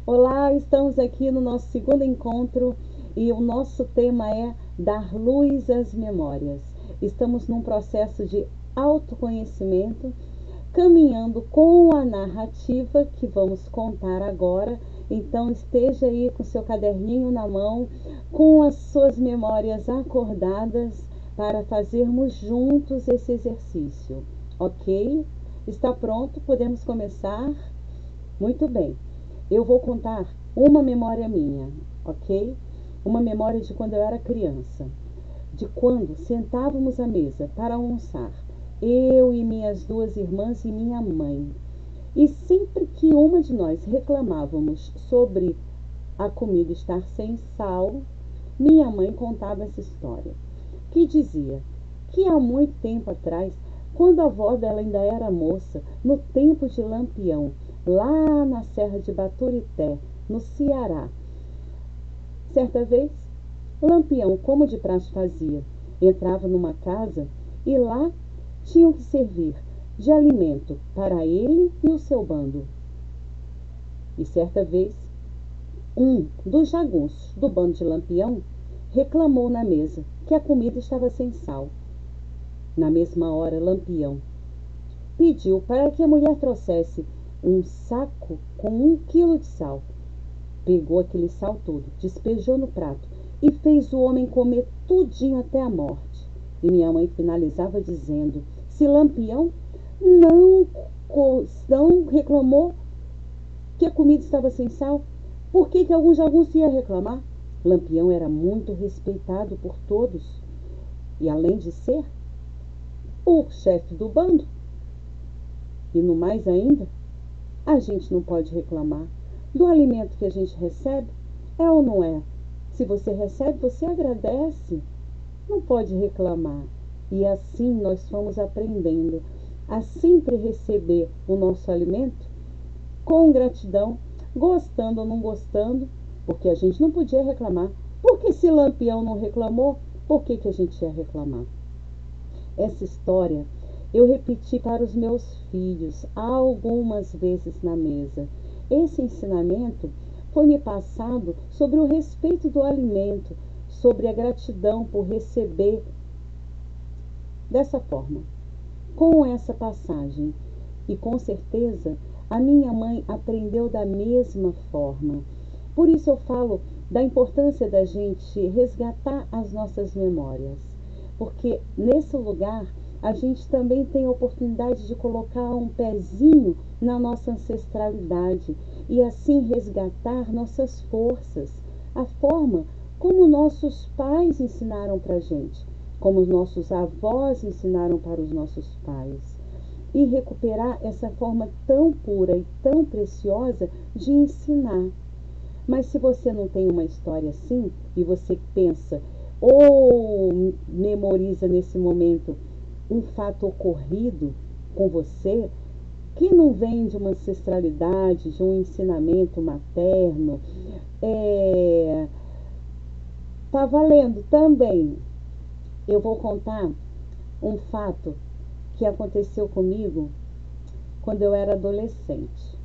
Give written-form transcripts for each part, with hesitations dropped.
Olá, estamos aqui no nosso segundo encontro e o nosso tema é dar luz às memórias. Estamos num processo de autoconhecimento, caminhando com a narrativa que vamos contar agora. Então esteja aí com seu caderninho na mão, com as suas memórias acordadas para fazermos juntos esse exercício, ok? Está pronto? Podemos começar? Muito bem. Eu vou contar uma memória minha, ok? Uma memória de quando eu era criança. De quando sentávamos à mesa para almoçar, eu e minhas duas irmãs e minha mãe. E sempre que uma de nós reclamávamos sobre a comida estar sem sal, minha mãe contava essa história, que dizia que há muito tempo atrás, quando a avó dela ainda era moça, no tempo de Lampião, lá na Serra de Baturité, no Ceará, certa vez, Lampião, como de praxe fazia, entrava numa casa e lá tinham que servir de alimento para ele e o seu bando. E certa vez, um dos jagunços do bando de Lampião reclamou na mesa que a comida estava sem sal. Na mesma hora, Lampião pediu para que a mulher trouxesse um saco com 1 quilo de sal. Pegou aquele sal todo, despejou no prato e fez o homem comer tudinho até a morte. E minha mãe finalizava dizendo: se Lampião não reclamou que a comida estava sem sal, por que algum jagunço ia reclamar? Lampião era muito respeitado por todos e, além de ser o chefe do bando, e no mais ainda, a gente não pode reclamar do alimento que a gente recebe, é ou não é? Se você recebe, você agradece, não pode reclamar. E assim nós fomos aprendendo a sempre receber o nosso alimento com gratidão, gostando ou não gostando, porque a gente não podia reclamar. Porque se Lampião não reclamou, por que a gente ia reclamar? Essa história eu repeti para os meus filhos algumas vezes na mesa. Esse ensinamento foi me passado sobre o respeito do alimento, sobre a gratidão por receber dessa forma, com essa passagem. E com certeza a minha mãe aprendeu da mesma forma. Por isso eu falo da importância da gente resgatar as nossas memórias, porque nesse lugar a gente também tem a oportunidade de colocar um pezinho na nossa ancestralidade e assim resgatar nossas forças, a forma como nossos pais ensinaram para a gente, como os nossos avós ensinaram para os nossos pais, e recuperar essa forma tão pura e tão preciosa de ensinar. Mas se você não tem uma história assim e você pensa ou memoriza nesse momento um fato ocorrido com você que não vem de uma ancestralidade, de um ensinamento materno, tá valendo também. Eu vou contar um fato que aconteceu comigo quando eu era adolescente.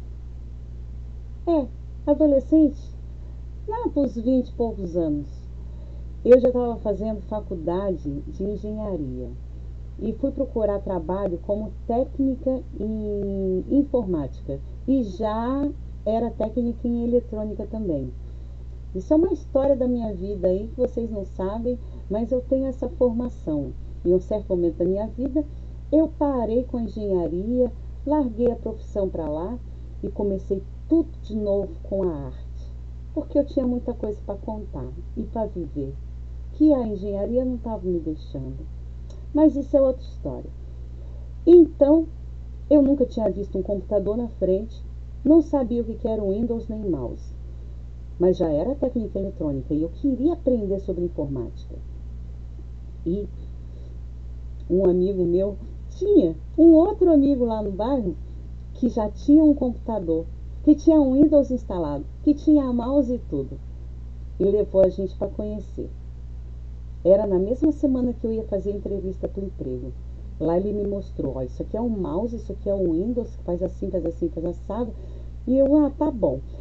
Adolescente, lá para os 20 e poucos anos. Eu já estava fazendo faculdade de engenharia e fui procurar trabalho como técnica em informática e já era técnica em eletrônica também. Isso é uma história da minha vida aí que vocês não sabem, mas eu tenho essa formação. Em um certo momento da minha vida, eu parei com a engenharia, larguei a profissão para lá e comecei tudo de novo com a arte, porque eu tinha muita coisa para contar e para viver, que a engenharia não estava me deixando. Mas isso é outra história. Então, eu nunca tinha visto um computador na frente, não sabia o que era um Windows nem mouse, mas já era técnica eletrônica e eu queria aprender sobre informática. E um amigo meu tinha um outro amigo lá no bairro que já tinha um computador, que tinha um Windows instalado, que tinha mouse e tudo, e levou a gente para conhecer. Era na mesma semana que eu ia fazer a entrevista para o emprego. Lá ele me mostrou, isso aqui é um mouse, isso aqui é um Windows, que faz assim, faz assado. E eu, tá bom.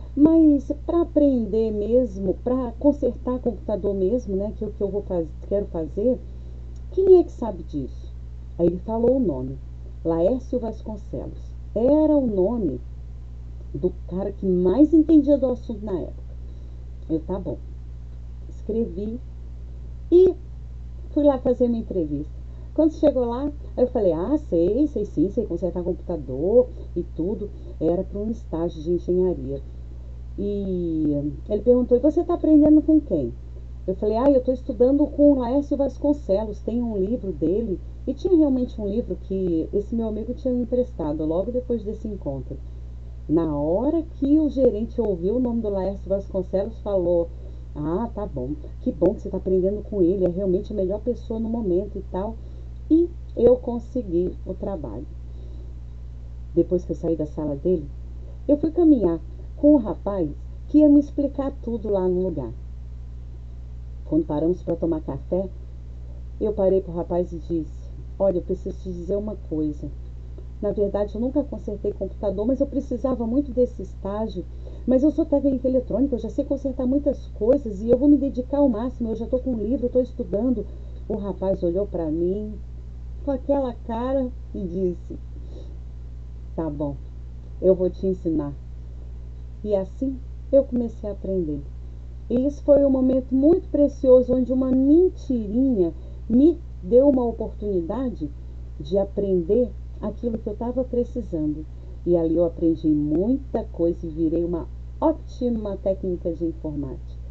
Mas para aprender mesmo, para consertar computador mesmo, né, que é o que quero fazer, quem é que sabe disso? Aí ele falou o nome, Laércio Vasconcelos. Era o nome do cara que mais entendia do assunto na época. Eu, tá bom. Escrevi e fui lá fazer uma entrevista. Quando chegou lá, eu falei, sei sim, sei consertar computador e tudo. Era para um estágio de engenharia. E ele perguntou, e você está aprendendo com quem? Eu falei, eu estou estudando com o Laércio Vasconcelos, tem um livro dele. E tinha realmente um livro que esse meu amigo tinha me emprestado logo depois desse encontro. Na hora que o gerente ouviu o nome do Laércio Vasconcelos, falou, tá bom, que bom que você está aprendendo com ele, é realmente a melhor pessoa no momento e tal. E eu consegui o trabalho. Depois que eu saí da sala dele, eu fui caminhar com o rapaz que ia me explicar tudo lá no lugar. Quando paramos para tomar café, eu parei para o rapaz e disse, olha, eu preciso te dizer uma coisa. Na verdade, eu nunca consertei computador, mas eu precisava muito desse estágio. Mas eu sou técnica eletrônica, eu já sei consertar muitas coisas e eu vou me dedicar ao máximo. Eu já estou com um livro, estou estudando. O rapaz olhou para mim com aquela cara e disse, tá bom, eu vou te ensinar. E assim eu comecei a aprender. E isso foi um momento muito precioso, onde uma mentirinha me deu uma oportunidade de aprender aquilo que eu estava precisando. E ali eu aprendi muita coisa e virei uma ótima técnica de informática.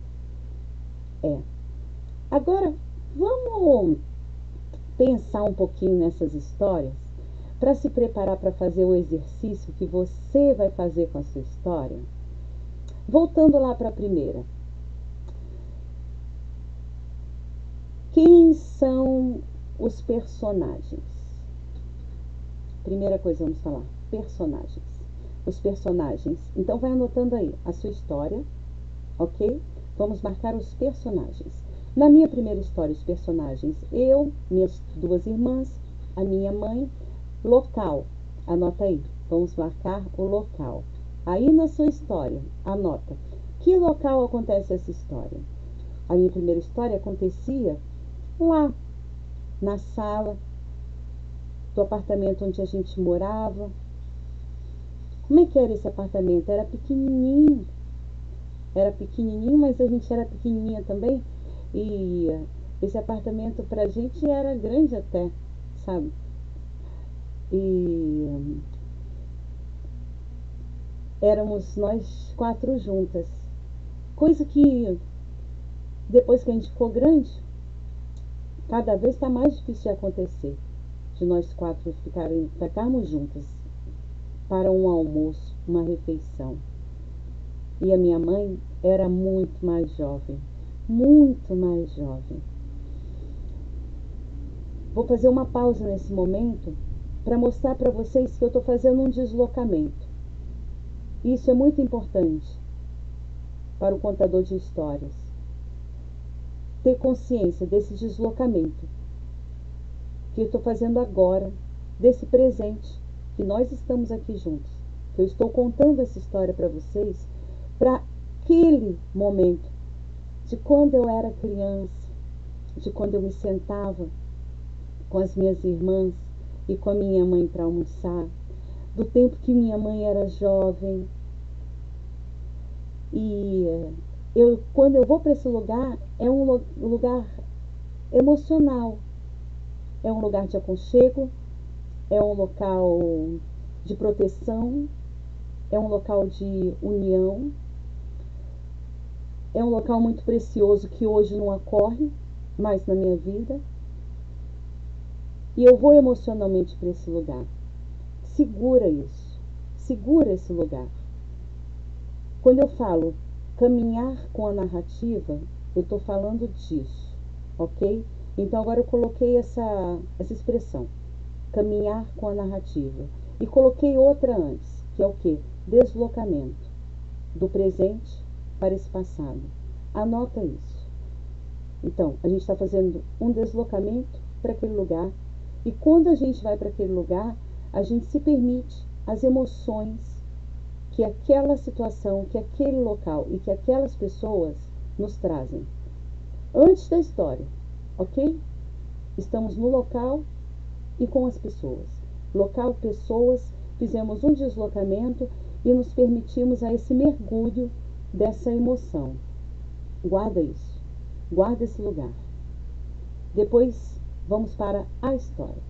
Agora, vamos pensar um pouquinho nessas histórias para se preparar para fazer o exercício que você vai fazer com a sua história. Voltando lá para a primeira. Quem são os personagens? Primeira coisa, vamos falar, personagens. Os personagens. Então vai anotando aí a sua história, ok? Vamos marcar os personagens. Na minha primeira história, os personagens, eu, minhas duas irmãs, a minha mãe, local. Anota aí, vamos marcar o local. Aí na sua história, anota. Que local acontece essa história? A minha primeira história acontecia lá, na sala do apartamento onde a gente morava. Como é que era esse apartamento? Era pequenininho, mas a gente era pequenininha também. E esse apartamento pra gente era grande até, sabe? E éramos nós quatro juntas. Coisa que depois que a gente ficou grande, cada vez está mais difícil de acontecer. De nós quatro ficarmos juntas para um almoço, uma refeição. E a minha mãe era muito mais jovem. Muito mais jovem. Vou fazer uma pausa nesse momento para mostrar para vocês que eu estou fazendo um deslocamento. Isso é muito importante para o contador de histórias. Ter consciência desse deslocamento que eu estou fazendo agora, desse presente que nós estamos aqui juntos. Que eu estou contando essa história para vocês, para aquele momento de quando eu era criança, de quando eu me sentava com as minhas irmãs e com a minha mãe para almoçar, do tempo que minha mãe era jovem. E quando eu vou para esse lugar, é um lugar emocional, é um lugar de aconchego, é um local de proteção, é um local de união, é um local muito precioso que hoje não ocorre mais na minha vida. E eu vou emocionalmente para esse lugar. Segura isso, segura esse lugar. Quando eu falo caminhar com a narrativa, eu estou falando disso, ok? Então agora eu coloquei essa expressão, caminhar com a narrativa. E coloquei outra antes, que é o quê? Deslocamento do presente para esse passado. Anota isso. Então, a gente está fazendo um deslocamento para aquele lugar. E quando a gente vai para aquele lugar, a gente se permite as emoções que aquela situação, que aquele local e que aquelas pessoas nos trazem. Antes da história, ok? Estamos no local e com as pessoas. Local, pessoas, fizemos um deslocamento e nos permitimos a esse mergulho dessa emoção. Guarda isso. Guarda esse lugar. Depois vamos para a história.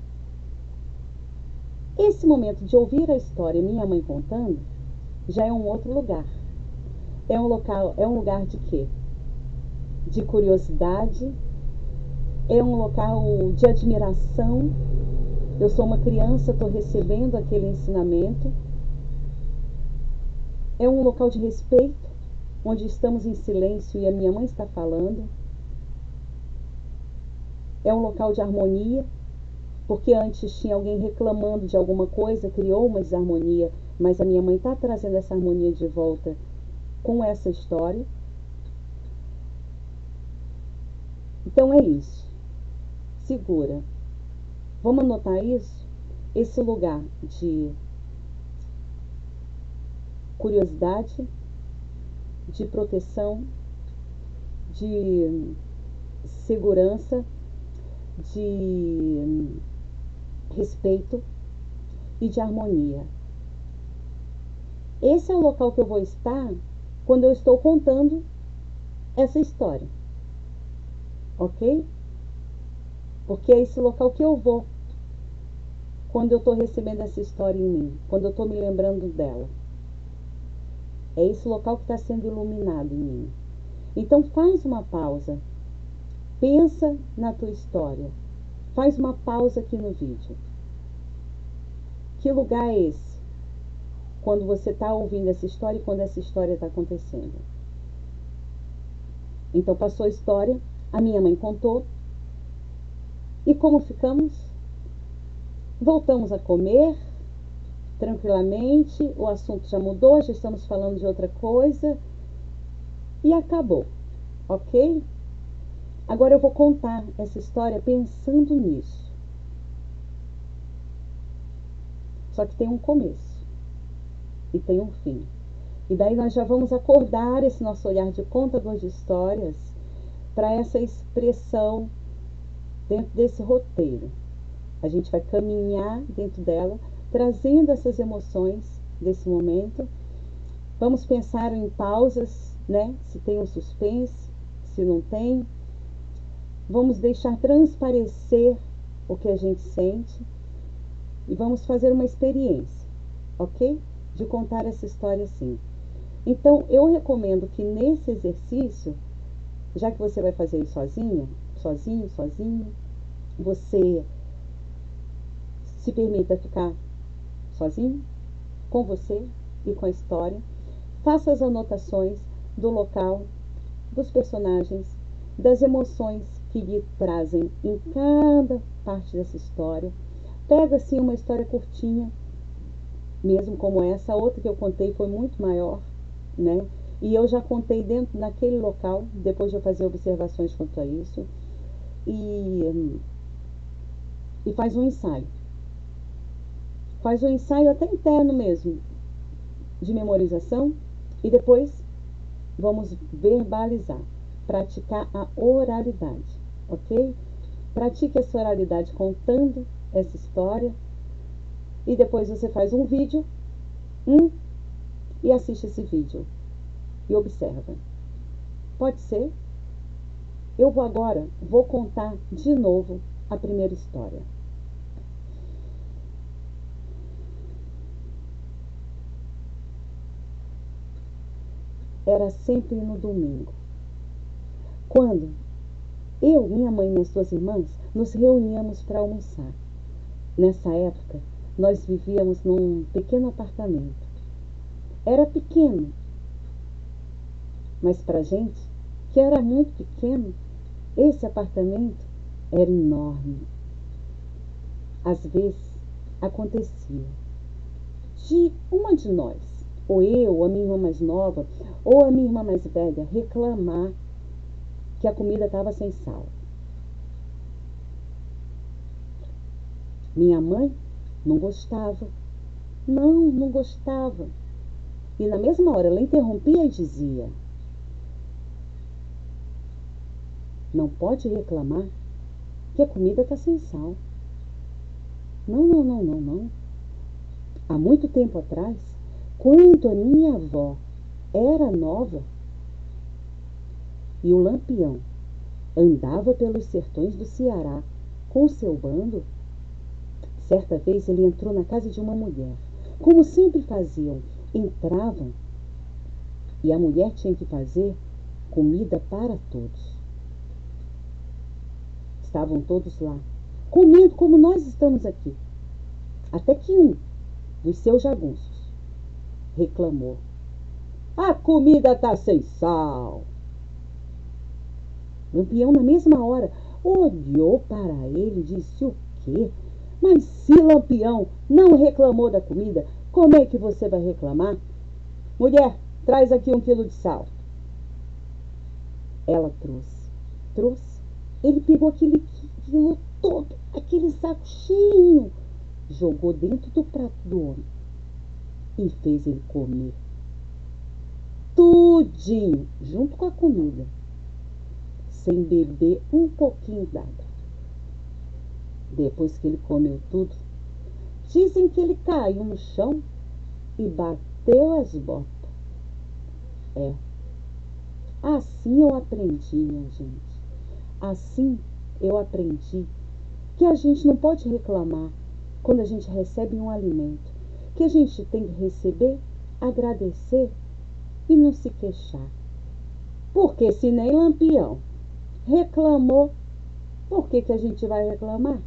Esse momento de ouvir a história, minha mãe contando, já é um outro lugar. É um lugar de quê? De curiosidade, é um local de admiração. Eu sou uma criança, estou recebendo aquele ensinamento. É um local de respeito, onde estamos em silêncio e a minha mãe está falando. É um local de harmonia, porque antes tinha alguém reclamando de alguma coisa, criou uma desarmonia, mas a minha mãe está trazendo essa harmonia de volta com essa história. Então é isso. Segura. Vamos anotar isso? Esse lugar de curiosidade, de proteção, de segurança, de respeito e de harmonia. Esse é o local que eu vou estar quando eu estou contando essa história, ok? Porque é esse local que eu vou quando eu estou recebendo essa história em mim, quando eu estou me lembrando dela. É esse local que está sendo iluminado em mim. Então faz uma pausa, pensa na tua história, faz uma pausa aqui no vídeo. Que lugar é esse? Quando você está ouvindo essa história e quando essa história está acontecendo. Então passou a história, a minha mãe contou. E como ficamos? Voltamos a comer tranquilamente, o assunto já mudou, já estamos falando de outra coisa e acabou, ok? Agora eu vou contar essa história pensando nisso. Só que tem um começo e tem um fim. E daí nós já vamos acordar esse nosso olhar de contador de histórias para essa expressão dentro desse roteiro. A gente vai caminhar dentro dela, trazendo essas emoções desse momento. Vamos pensar em pausas, né? Se tem um suspense, se não tem. Vamos deixar transparecer o que a gente sente e vamos fazer uma experiência, ok? De contar essa história assim. Então, eu recomendo que nesse exercício, já que você vai fazer isso sozinha, sozinho, você se permita ficar sozinho, com você e com a história. Faça as anotações do local, dos personagens, das emoções que lhe trazem em cada parte dessa história. Pega assim uma história curtinha, mesmo como essa. A outra que eu contei foi muito maior, né? E eu já contei dentro daquele local, depois de eu fazer observações quanto a isso. E faz um ensaio. Faz um ensaio até interno mesmo, de memorização, e depois vamos verbalizar, praticar a oralidade, ok? Pratique essa oralidade contando essa história e depois você faz um vídeo e assiste esse vídeo e observa. Pode ser? Eu vou contar de novo a primeira história. Era sempre no domingo, quando eu, minha mãe e minhas duas irmãs nos reuníamos para almoçar. Nessa época, nós vivíamos num pequeno apartamento. Era pequeno, mas para a gente, que era muito pequeno, esse apartamento era enorme. Às vezes, acontecia de uma de nós, ou eu, ou a minha irmã mais nova, ou a minha irmã mais velha, reclamar que a comida estava sem sal. Minha mãe não gostava. Não gostava. E na mesma hora ela interrompia e dizia: não pode reclamar que a comida está sem sal. Não, não, não, não, não. Há muito tempo atrás, quando a minha avó era nova e o Lampião andava pelos sertões do Ceará com o seu bando, certa vez ele entrou na casa de uma mulher. Como sempre faziam, entravam e a mulher tinha que fazer comida para todos. Estavam todos lá, comendo como nós estamos aqui. Até que um dos seus jagunços reclamou: a comida está sem sal. Lampião, na mesma hora, olhou para ele e disse: o quê? Mas se Lampião não reclamou da comida, como é que você vai reclamar? Mulher, traz aqui 1 quilo de sal. Ela trouxe. Ele pegou aquele quilo todo, aquele saco cheio, jogou dentro do prato do homem e fez ele comer tudinho, junto com a comida, sem beber um pouquinho d'água. Depois que ele comeu tudo, dizem que ele caiu no chão e bateu as botas. Assim eu aprendi, minha gente. Assim eu aprendi que a gente não pode reclamar quando a gente recebe um alimento, que a gente tem que receber, agradecer e não se queixar. Porque se nem Lampião reclamou, por que a gente vai reclamar?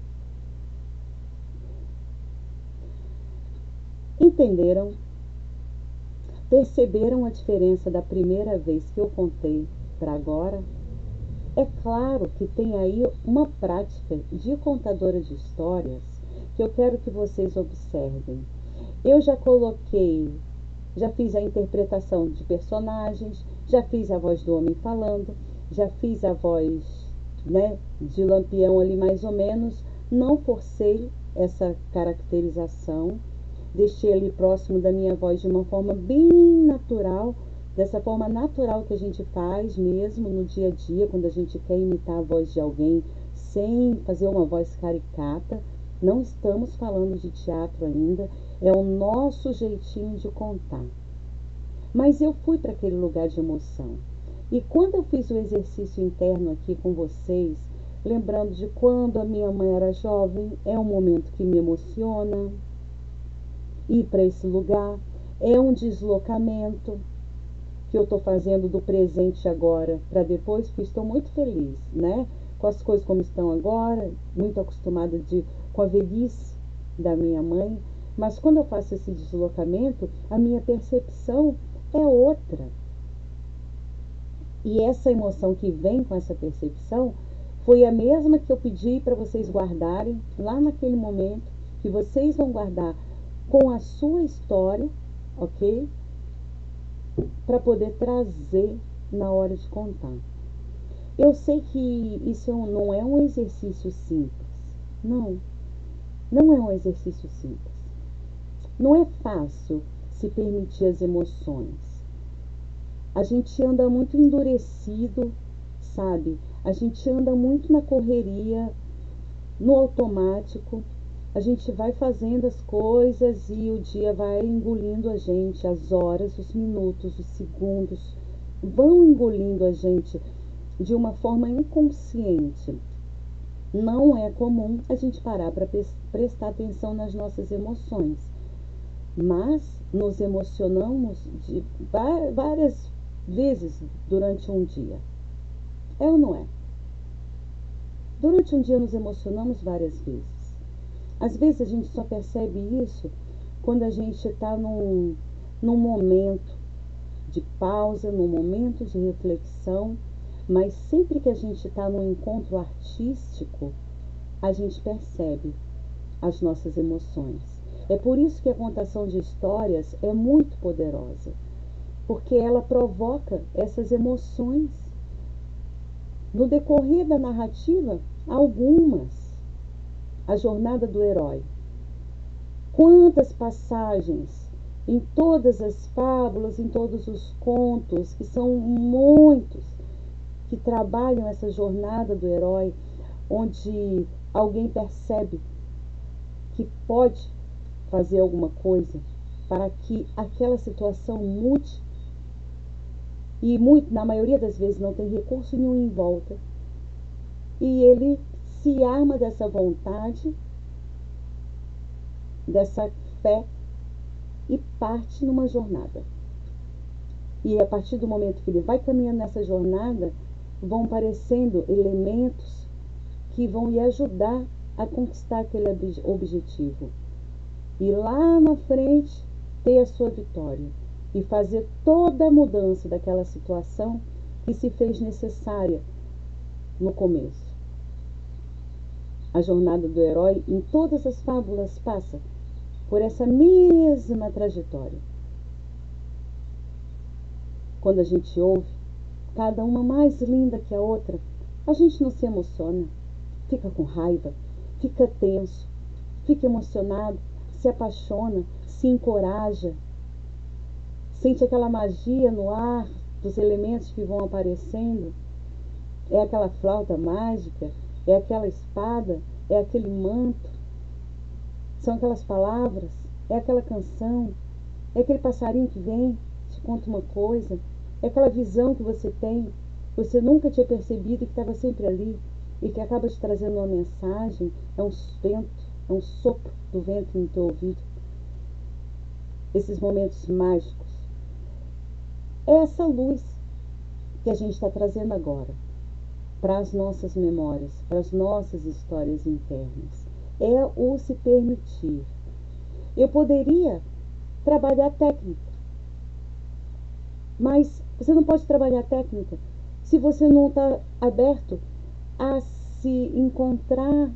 Entenderam? Perceberam a diferença da primeira vez que eu contei para agora? É claro que tem aí uma prática de contadora de histórias que eu quero que vocês observem. Eu já fiz a interpretação de personagens, já fiz a voz do homem falando, já fiz a voz, de Lampião ali mais ou menos. Não forcei essa caracterização, deixei ali próximo da minha voz de uma forma bem natural, dessa forma natural que a gente faz mesmo no dia a dia, quando a gente quer imitar a voz de alguém sem fazer uma voz caricata. Não estamos falando de teatro ainda, é o nosso jeitinho de contar. Mas eu fui para aquele lugar de emoção. E quando eu fiz o exercício interno aqui com vocês, lembrando de quando a minha mãe era jovem, é um momento que me emociona. Ir para esse lugar é um deslocamento que eu estou fazendo do presente agora para depois, porque estou muito feliz, com as coisas como estão agora, muito acostumada com a velhice da minha mãe. Mas quando eu faço esse deslocamento, a minha percepção é outra. E essa emoção que vem com essa percepção foi a mesma que eu pedi para vocês guardarem lá naquele momento, que vocês vão guardar com a sua história, ok? Para poder trazer na hora de contar. Eu sei que isso não é um exercício simples. Não é um exercício simples. Não é fácil se permitir as emoções. A gente anda muito endurecido, sabe? A gente anda muito na correria, no automático. A gente vai fazendo as coisas e o dia vai engolindo a gente, as horas, os minutos, os segundos vão engolindo a gente de uma forma inconsciente. Não é comum a gente parar para prestar atenção nas nossas emoções, mas nos emocionamos de várias vezes durante um dia. É ou não é? Durante um dia nos emocionamos várias vezes. Às vezes a gente só percebe isso quando a gente está num momento de pausa, num momento de reflexão, mas sempre que a gente está num encontro artístico, a gente percebe as nossas emoções. É por isso que a contação de histórias é muito poderosa, porque ela provoca essas emoções. No decorrer da narrativa, algumas. A jornada do herói. Quantas passagens em todas as fábulas, em todos os contos, que são muitos, que trabalham essa jornada do herói, onde alguém percebe que pode fazer alguma coisa para que aquela situação mude, e muito, na maioria das vezes não tem recurso nenhum em volta, e ele se arma dessa vontade, dessa fé, e parte numa jornada. E a partir do momento que ele vai caminhando nessa jornada, vão aparecendo elementos que vão lhe ajudar a conquistar aquele objetivo. E lá na frente ter a sua vitória e fazer toda a mudança daquela situação que se fez necessária no começo. A jornada do herói em todas as fábulas passa por essa mesma trajetória. Quando a gente ouve, cada uma mais linda que a outra, a gente não se emociona, fica com raiva, fica tenso, fica emocionado, se apaixona, se encoraja, sente aquela magia no ar dos elementos que vão aparecendo. É aquela flauta mágica, é aquela espada, é aquele manto, são aquelas palavras, é aquela canção, é aquele passarinho que vem, te conta uma coisa, é aquela visão que você tem, você nunca tinha percebido que estava sempre ali e que acaba te trazendo uma mensagem, é um vento, é um sopro do vento no teu ouvido. Esses momentos mágicos. É essa luz que a gente está trazendo agora para as nossas memórias, para as nossas histórias internas. É o se permitir. Eu poderia trabalhar técnica, mas você não pode trabalhar técnica se você não está aberto a se encontrar.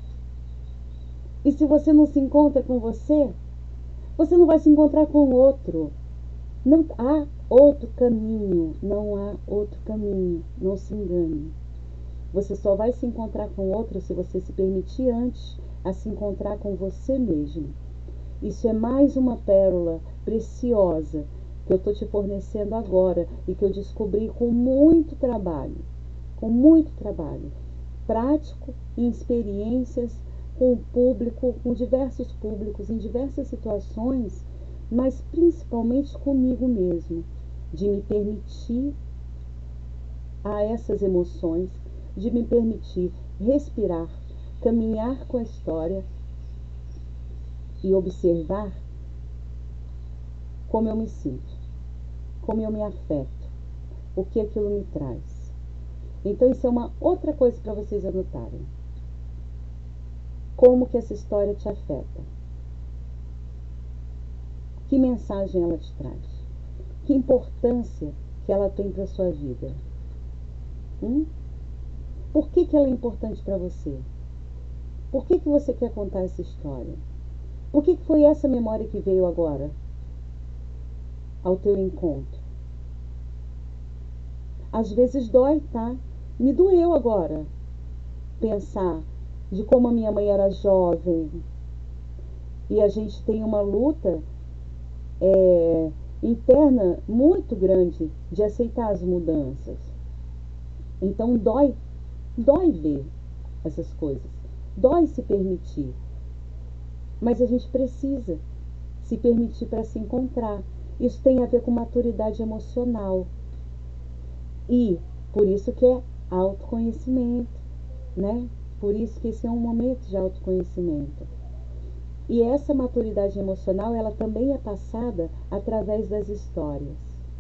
E se você não se encontra com você, você não vai se encontrar com o outro. Não há outro caminho, não há outro caminho, não se engane. Você só vai se encontrar com o outro se você se permitir antes a se encontrar com você mesmo. Isso é mais uma pérola preciosa que eu estou te fornecendo agora e que eu descobri com muito trabalho, prático, em experiências com o público, com diversos públicos, em diversas situações, mas principalmente comigo mesmo, de me permitir a essas emoções, de me permitir respirar, caminhar com a história e observar como eu me sinto, como eu me afeto, o que aquilo me traz. Então isso é uma outra coisa para vocês anotarem. Como que essa história te afeta? Que mensagem ela te traz? Que importância que ela tem para a sua vida? Por que ela é importante para você? Por que você quer contar essa história? Por que foi essa memória que veio agora ao teu encontro? Às vezes dói, tá? Me doeu agora pensar de como a minha mãe era jovem e a gente tem uma luta interna muito grande de aceitar as mudanças. Então dói ver essas coisas, dói se permitir, mas a gente precisa se permitir para se encontrar. Isso tem a ver com maturidade emocional e por isso que é autoconhecimento, né? Por isso que esse é um momento de autoconhecimento. E essa maturidade emocional, ela também é passada através das histórias.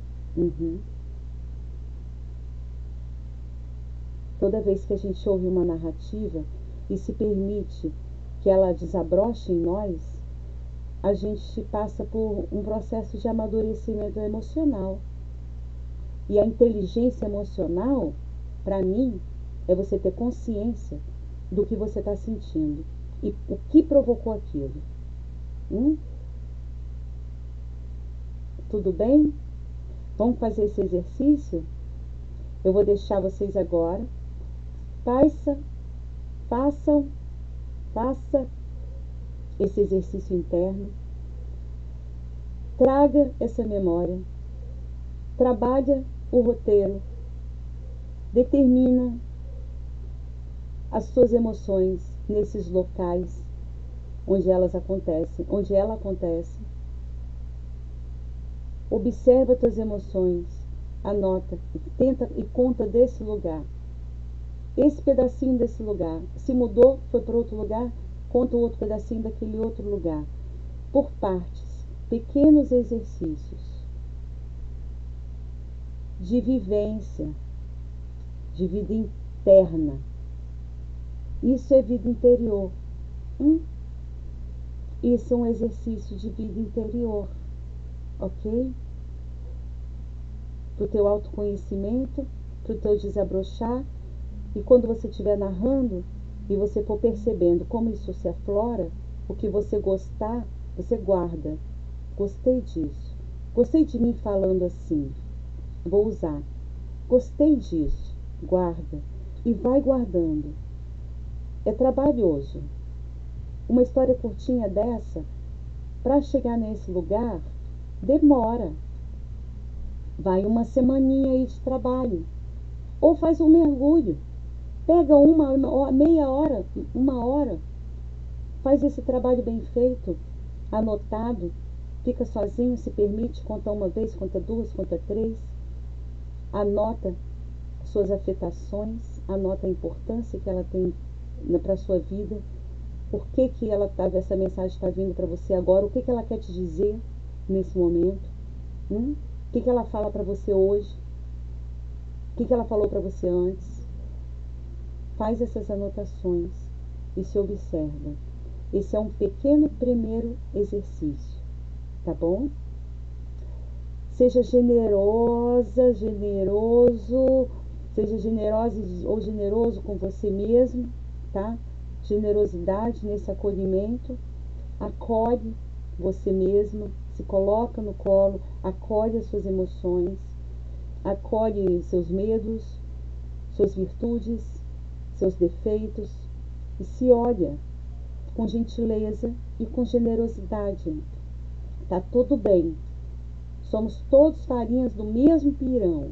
Toda vez que a gente ouve uma narrativa e se permite que ela desabroche em nós, a gente passa por um processo de amadurecimento emocional. E a inteligência emocional, para mim, é você ter consciência do que você está sentindo e o que provocou aquilo. Tudo bem? Vamos fazer esse exercício? Eu vou deixar vocês agora. Faça esse exercício interno. Traga essa memória, trabalha o roteiro, determina as suas emoções nesses locais onde elas acontecem, onde ela acontece. Observa tuas emoções, anota, tenta e conta desse lugar. Esse pedacinho desse lugar, se mudou, foi para outro lugar, conta o outro pedacinho daquele outro lugar. Por partes, pequenos exercícios de vivência, de vida interna. Isso é vida interior. Isso é um exercício de vida interior, ok? Para o teu autoconhecimento, para o teu desabrochar. E quando você estiver narrando e você for percebendo como isso se aflora, o que você gostar, você guarda. Gostei disso. Gostei de mim falando assim. Vou usar. Gostei disso. Guarda. E vai guardando. É trabalhoso. Uma história curtinha dessa, para chegar nesse lugar, demora. Vai uma semaninha aí de trabalho. Ou faz um mergulho. Pega meia hora, uma hora. Faz esse trabalho bem feito, anotado. Fica sozinho, se permite, conta uma vez, conta duas, conta três. Anota suas afetações, anota a importância que ela tem para a sua vida. Por que essa mensagem está vindo para você agora? O que ela quer te dizer nesse momento? O que ela fala para você hoje? O que ela falou para você antes? Faz essas anotações e se observa. Esse é um pequeno primeiro exercício, tá bom? Seja generosa, generoso, seja generosa ou generoso com você mesmo, tá? Generosidade nesse acolhimento, acolhe você mesma, se coloca no colo, acolhe as suas emoções, acolhe seus medos, suas virtudes, seus defeitos e se olha com gentileza e com generosidade. Tá tudo bem. Somos todos farinhas do mesmo pirão.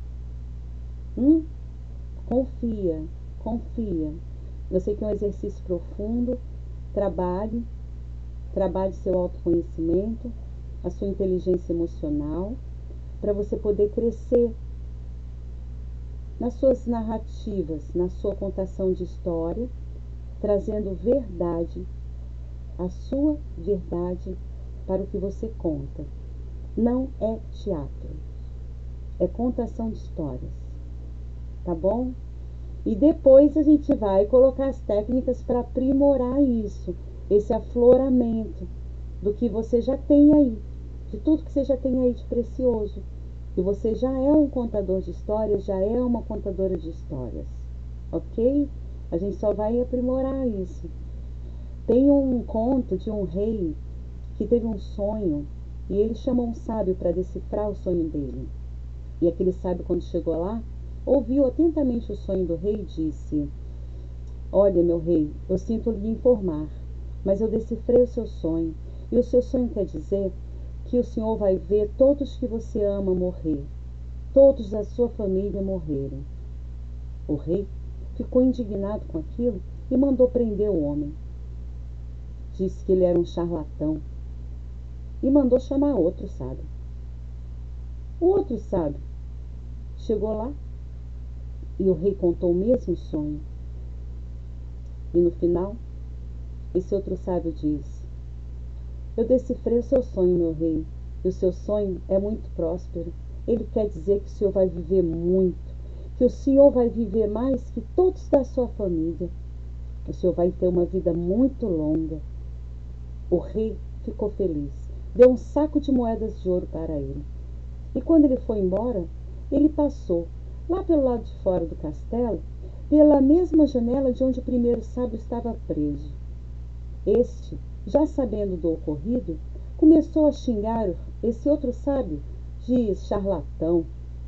Confia, confia. Eu sei que é um exercício profundo. Trabalhe seu autoconhecimento, a sua inteligência emocional, para você poder crescer nas suas narrativas, na sua contação de história, trazendo verdade, a sua verdade para o que você conta. Não é teatro, é contação de histórias, tá bom? E depois a gente vai colocar as técnicas para aprimorar isso, esse afloramento do que você já tem aí, de tudo que você já tem aí de precioso. E você já é um contador de histórias, já é uma contadora de histórias, ok? A gente só vai aprimorar isso. Tem um conto de um rei que teve um sonho e ele chamou um sábio para decifrar o sonho dele. E aquele sábio, quando chegou lá, ouviu atentamente o sonho do rei e disse: olha, meu rei, eu sinto lhe informar, mas eu decifrei o seu sonho. E o seu sonho quer dizer que o senhor vai ver todos que você ama morrer, todos da sua família morrerem. O rei ficou indignado com aquilo e mandou prender o homem. Disse que ele era um charlatão e mandou chamar outro sábio. O outro sábio chegou lá e o rei contou o mesmo sonho. E no final, esse outro sábio disse: eu decifrei o seu sonho, meu rei, e o seu sonho é muito próspero. Ele quer dizer que o senhor vai viver muito, que o senhor vai viver mais que todos da sua família. O senhor vai ter uma vida muito longa. O rei ficou feliz, deu um saco de moedas de ouro para ele. E quando ele foi embora, ele passou lá pelo lado de fora do castelo, pela mesma janela de onde o primeiro sábio estava preso. Este, já sabendo do ocorrido, começou a xingar esse outro sábio de charlatão.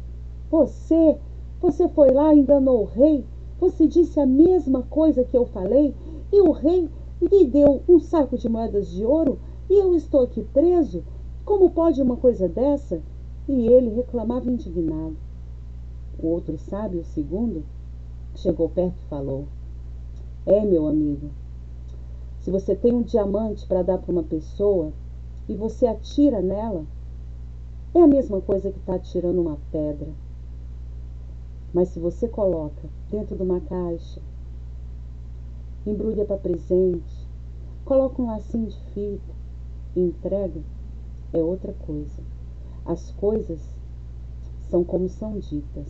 Você foi lá e enganou o rei, você disse a mesma coisa que eu falei, e o rei lhe deu um saco de moedas de ouro, e eu estou aqui preso. Como pode uma coisa dessa? E ele reclamava indignado. O outro sábio, o segundo, chegou perto e falou: meu amigo, se você tem um diamante para dar para uma pessoa e você atira nela, é a mesma coisa que está atirando uma pedra. Mas se você coloca dentro de uma caixa, embrulha para presente, coloca um lacinho de fita e entrega, é outra coisa. As coisas são como são ditas.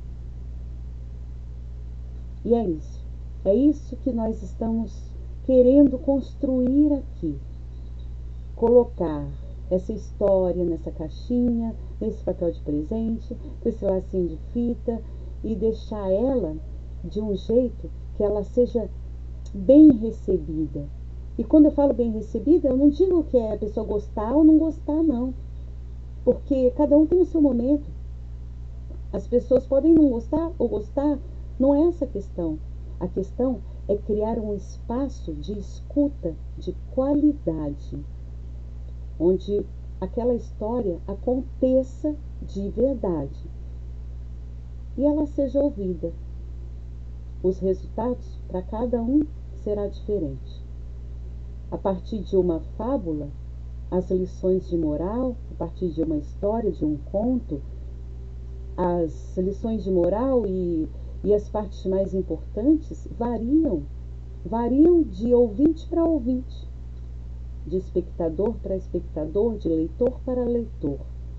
E é isso. É isso que nós estamos querendo construir aqui. Colocar essa história nessa caixinha, nesse papel de presente, com esse lacinho de fita e deixar ela de um jeito que ela seja bem recebida. E quando eu falo bem recebida, eu não digo que é a pessoa gostar ou não gostar, não. Porque cada um tem o seu momento. As pessoas podem não gostar ou gostar, não é essa a questão. A questão é criar um espaço de escuta de qualidade, onde aquela história aconteça de verdade e ela seja ouvida. Os resultados para cada um será diferente. A partir de uma fábula, as lições de moral, a partir de uma história, de um conto, as lições de moral e as partes mais importantes variam de ouvinte para ouvinte, de espectador para espectador, de leitor para leitor.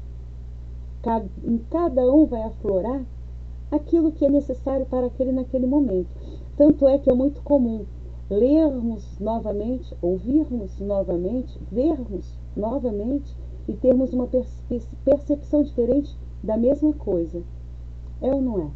Em cada um vai aflorar aquilo que é necessário para aquele naquele momento. Tanto é que é muito comum lermos novamente, ouvirmos novamente, vermos novamente e termos uma percepção diferente da mesma coisa. É ou não é?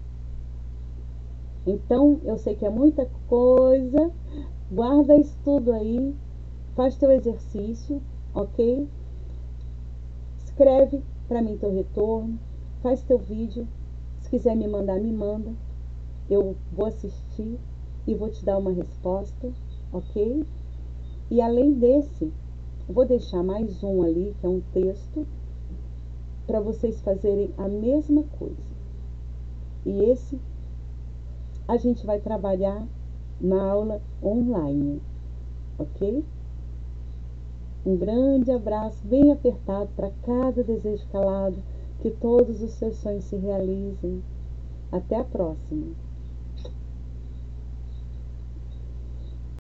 Então, eu sei que é muita coisa. Guarda isso tudo aí. Faz teu exercício, ok? Escreve para mim teu retorno. Faz teu vídeo. Se quiser me mandar, me manda. Eu vou assistir e vou te dar uma resposta, ok? E além desse, vou deixar mais um ali, que é um texto, para vocês fazerem a mesma coisa. E esse a gente vai trabalhar na aula online, ok? Um grande abraço bem apertado para cada desejo calado, que todos os seus sonhos se realizem. Até a próxima!